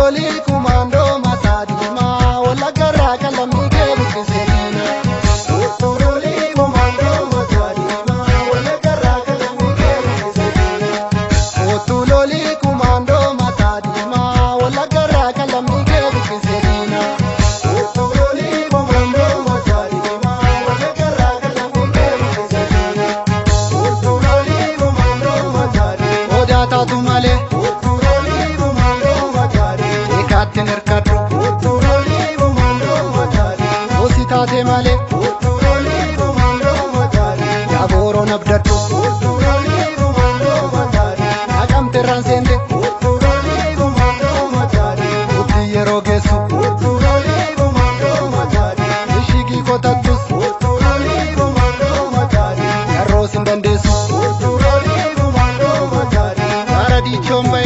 Utuloli kumando matadima wala garra kalami ke bukisena. Utuloli kumando matadima wala garra kalami ke bukisena. Utuloli kumando matadima wala garra kalami ke bukisena. Utuloli kumando matadima wala garra kalami ke bukisena. Utuloli kumando matadima oda tatumale. Nerkadu utuloli kumando matari ositate male utuloli kumando matari yaboro nabdatu utuloli kumando matari akamte ransende utuloli kumando matari utiyero gesu utuloli kumando matari ishigi kotatus utuloli kumando matari yarrosin dandesu utuloli kumando matari aradi chombe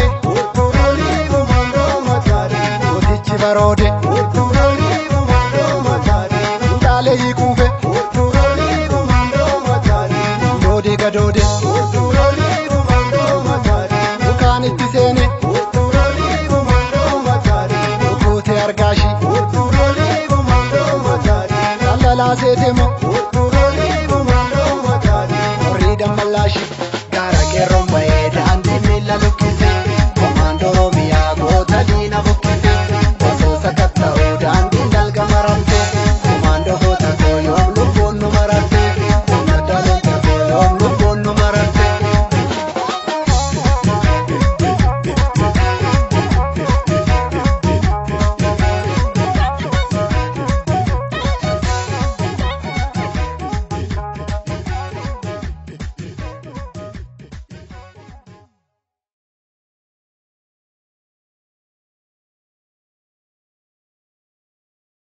barode utuloli kumando matari ndale yikuve utuloli kumando matari dode gadode utuloli kumando matari ukani tisene utuloli kumando matari ukote argashi utuloli kumando matari lala setemo